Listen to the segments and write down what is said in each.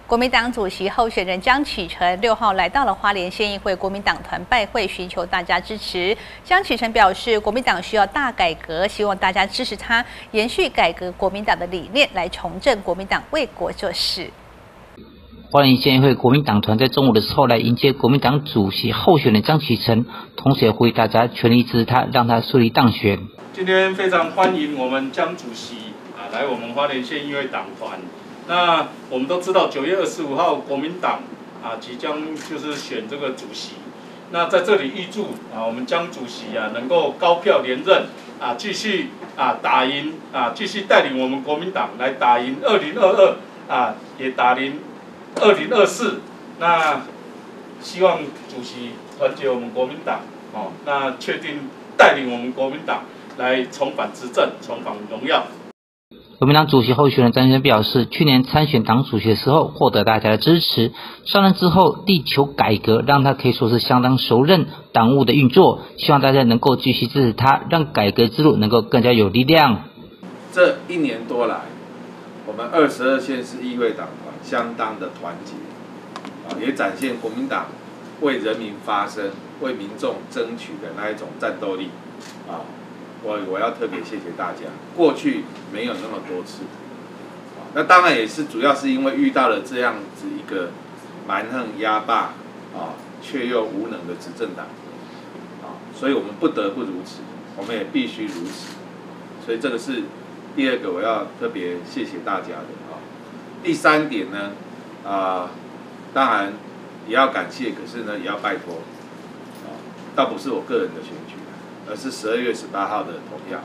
国民党主席候选人江启臣6号来到了花莲县议会国民党团拜会，寻求大家支持。江启臣表示，国民党需要大改革，希望大家支持他，延续改革国民党的理念，来重振国民党为国做事。 花莲县议会国民党团在中午的时候来迎接国民党主席候选人江启臣，同时也呼吁大家全力支持他，让他顺利当选。 今天非常欢迎我们江主席来我们花莲县议会党团。那我们都知道9月25号国民党即将就是选这个主席。那在这里预祝我们江主席能够高票连任继续打赢继续带领我们国民党来打赢2022也打赢2024。那希望主席团结我们国民党那确定带领我们国民党来重返执政，重返荣耀。 国民党主席候选人张先生表示，去年参选党主席的时候获得大家的支持，上任之后力求改革，让他可以说是相当熟稔党务的运作，希望大家能够继续支持他，让改革之路能够更加有力量。 这1年多来，我们22县市议会党团相当的团结也展现国民党为人民发声、为民众争取的那一种战斗力我要特别谢谢大家，过去没有那么多次那当然也是主要是因为遇到了这样子一个蛮横压霸却又无能的执政党所以我们不得不如此，我们也必须如此，所以这个是第二个我要特别谢谢大家的第3点呢当然也要感谢，可是呢也要拜托倒不是我个人的选举，而是12月18号的投票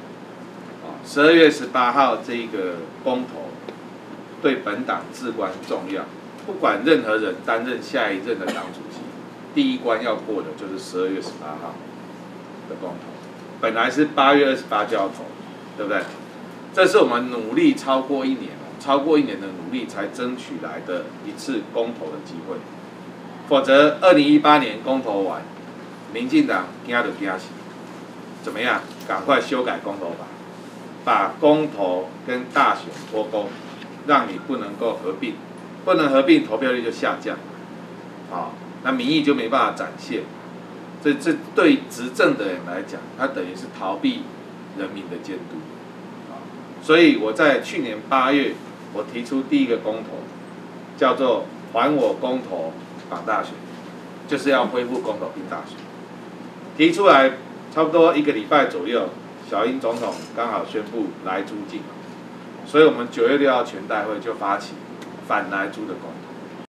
12月18号这一个公投对本党至关重要，不管任何人担任下一任的党主席，第一关要过的就是12月18号的公投。本来是8月28就要投，对不对？这是我们努力超过1年的努力才争取来的一次公投的机会，否则2018年公投完，民进党惊就惊死。怎么样？赶快修改公投法，把公投跟大选脱钩，让你不能够合并，不能合并，投票率就下降，那民意就没办法展现。这对执政的人来讲，他等于是逃避人民的监督所以我在去年8月，我提出第一个公投，叫做“还我公投绑大选”，就是要恢复公投并大选。提出来差不多1个礼拜左右，小英总统刚好宣布莱猪禁，所以我们9月6号全代会就发起反莱猪的公投。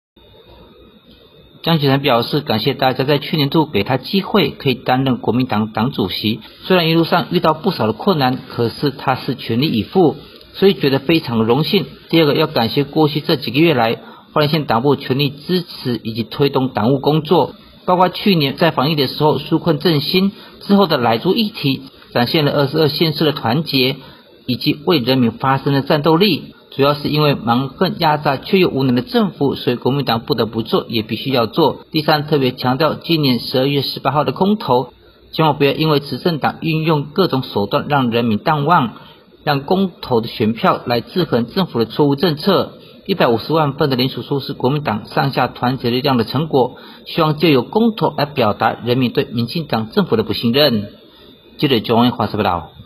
江启臣表示，感谢大家在去年度给他机会，可以担任国民党党主席。虽然一路上遇到不少的困难，可是他是全力以赴，所以觉得非常荣幸。第二个要感谢过去这几个月来，花莲县党部全力支持以及推动党务工作，包括去年在防疫的时候纾困振兴，之后的莱猪议题，展现了22县市的团结以及为人民发声的战斗力。主要是因为蛮横压榨却又无能的政府，所以国民党不得不做，也必须要做。第三，特别强调今年12月18号的公投，千万不要因为执政党运用各种手段让人民淡忘，让公投的选票来制衡政府的错误政策。150万份的联署书是国民党上下团结力量的成果，希望借由公投来表达人民对民进党政府的不信任。记者钟恩华报道。